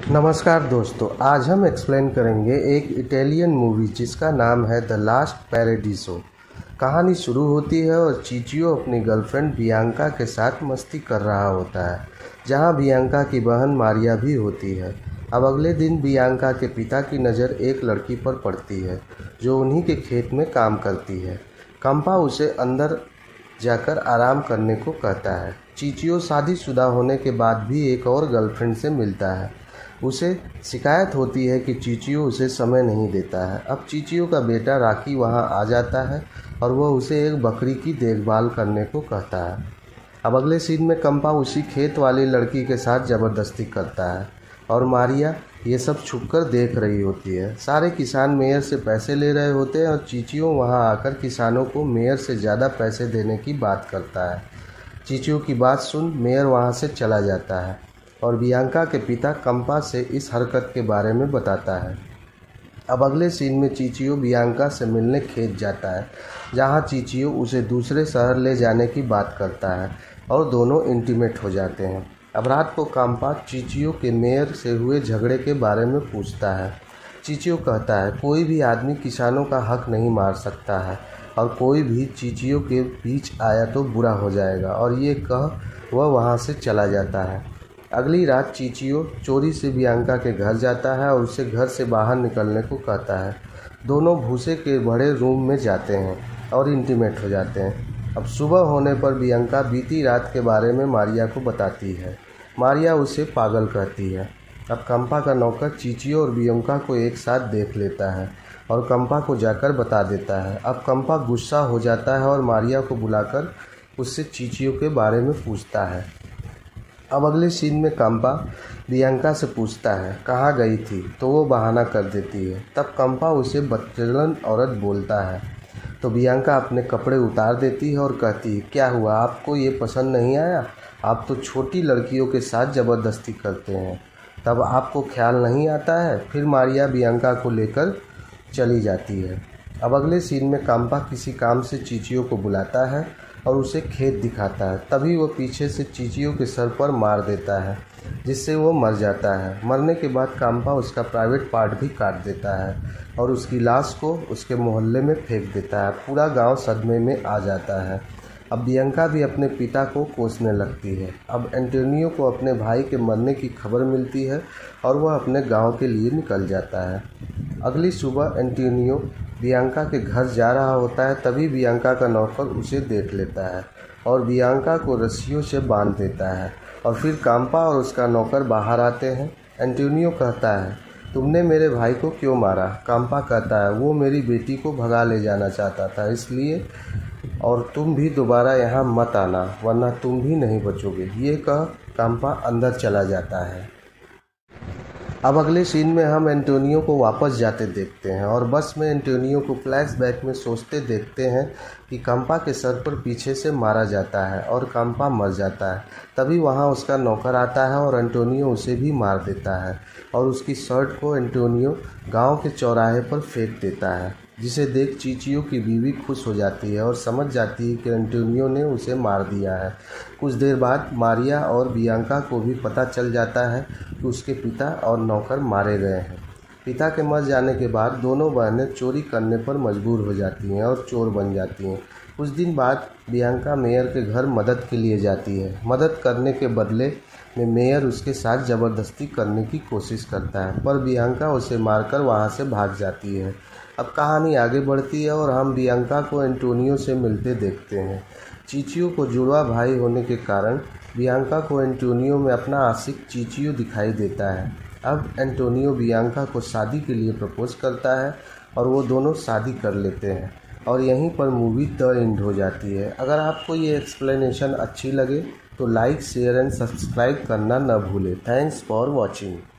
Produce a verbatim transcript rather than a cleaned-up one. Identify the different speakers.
Speaker 1: नमस्कार दोस्तों, आज हम एक्सप्लेन करेंगे एक इटालियन मूवी जिसका नाम है द लास्ट पैराडीसो। कहानी शुरू होती है और चीचियो अपनी गर्लफ्रेंड बियांका के साथ मस्ती कर रहा होता है, जहां बियांका की बहन मारिया भी होती है। अब अगले दिन बियांका के पिता की नज़र एक लड़की पर पड़ती है जो उन्हीं के खेत में काम करती है। कंपा उसे अंदर जाकर आराम करने को कहता है। चीचियो शादीशुदा होने के बाद भी एक और गर्लफ्रेंड से मिलता है। उसे शिकायत होती है कि चीचियो उसे समय नहीं देता है। अब चीचियो का बेटा राकी वहां आ जाता है और वह उसे एक बकरी की देखभाल करने को कहता है। अब अगले सीन में कंपा उसी खेत वाली लड़की के साथ ज़बरदस्ती करता है और मारिया ये सब छुपकर देख रही होती है। सारे किसान मेयर से पैसे ले रहे होते हैं और चीचियो वहां आकर किसानों को मेयर से ज़्यादा पैसे देने की बात करता है। चीचियो की बात सुन मेयर वहां से चला जाता है और बियांका के पिता कंपा से इस हरकत के बारे में बताता है। अब अगले सीन में चीचियो बियांका से मिलने खेत जाता है, जहां चीचियो उसे दूसरे शहर ले जाने की बात करता है और दोनों इंटीमेट हो जाते हैं। अब रात को कंपा चीचियो के मेयर से हुए झगड़े के बारे में पूछता है। चीचियो कहता है कोई भी आदमी किसानों का हक नहीं मार सकता है और कोई भी चीचियो के बीच आया तो बुरा हो जाएगा, और ये कह वह वहाँ से चला जाता है। अगली रात चीचियो चोरी से बियांका के घर जाता है और उसे घर से बाहर निकलने को कहता है। दोनों भूसे के बड़े रूम में जाते हैं और इंटीमेट हो जाते हैं। अब सुबह होने पर बियांका बीती रात के बारे में मारिया को बताती है। मारिया उसे पागल कहती है। अब कंपा का नौकर चीचियो और बियांका को एक साथ देख लेता है और कंपा को जाकर बता देता है। अब कंपा गुस्सा हो जाता है और मारिया को बुलाकर उससे चीचियो के बारे में पूछता है। अब अगले सीन में कंपा बियांका से पूछता है कहाँ गई थी, तो वो बहाना कर देती है। तब कंपा उसे बदचलन औरत बोलता है, तो बियांका अपने कपड़े उतार देती है और कहती है क्या हुआ, आपको ये पसंद नहीं आया? आप तो छोटी लड़कियों के साथ ज़बरदस्ती करते हैं, तब आपको ख्याल नहीं आता है। फिर मारिया बियांका को लेकर चली जाती है। अब अगले सीन में कंपा किसी काम से चीचियो को बुलाता है और उसे खेत दिखाता है। तभी वो पीछे से चीचियो के सर पर मार देता है, जिससे वो मर जाता है। मरने के बाद कंपा उसका प्राइवेट पार्ट भी काट देता है और उसकी लाश को उसके मोहल्ले में फेंक देता है। पूरा गांव सदमे में आ जाता है। अब बियांका भी अपने पिता को कोसने लगती है। अब एंटोनियो को अपने भाई के मरने की खबर मिलती है और वह अपने गांव के लिए निकल जाता है। अगली सुबह एंटोनियो बियांका के घर जा रहा होता है, तभी बियांका का नौकर उसे देख लेता है और बियांका को रस्सियों से बांध देता है। और फिर कंपा और उसका नौकर बाहर आते हैं। एंटोनियो कहता है तुमने मेरे भाई को क्यों मारा? कंपा कहता है वो मेरी बेटी को भगा ले जाना चाहता था इसलिए, और तुम भी दोबारा यहाँ मत आना वरना तुम भी नहीं बचोगे। ये कह कंपा अंदर चला जाता है। अब अगले सीन में हम एंटोनियो को वापस जाते देखते हैं और बस में एंटोनियो को फ्लैशबैक में सोचते देखते हैं कि कंपा के सर पर पीछे से मारा जाता है और कंपा मर जाता है। तभी वहां उसका नौकर आता है और एंटोनियो उसे भी मार देता है और उसकी शर्ट को एंटोनियो गांव के चौराहे पर फेंक देता है, जिसे देख चीचियो की बीवी खुश हो जाती है और समझ जाती है कि एंटोनियो ने उसे मार दिया है। कुछ देर बाद मारिया और बियांका को भी पता चल जाता है कि उसके पिता और नौकर मारे गए हैं। पिता के मर जाने के बाद दोनों बहनें चोरी करने पर मजबूर हो जाती हैं और चोर बन जाती हैं। कुछ दिन बाद बियांका मेयर के घर मदद के लिए जाती है। मदद करने के बदले में मेयर उसके साथ ज़बरदस्ती करने की कोशिश करता है, पर बियांका उसे मारकर वहां से भाग जाती है। अब कहानी आगे बढ़ती है और हम बियांका को एंटोनियो से मिलते देखते हैं। चीचियो को जुड़वा भाई होने के कारण बियांका को एंटोनियो में अपना आशिक चीचियो दिखाई देता है। अब एंटोनियो बियांका को शादी के लिए प्रपोज करता है और वो दोनों शादी कर लेते हैं और यहीं पर मूवी द एंड हो जाती है। अगर आपको ये एक्सप्लेनेशन अच्छी लगे तो लाइक, शेयर एंड सब्सक्राइब करना न भूलें। Thanks for watching.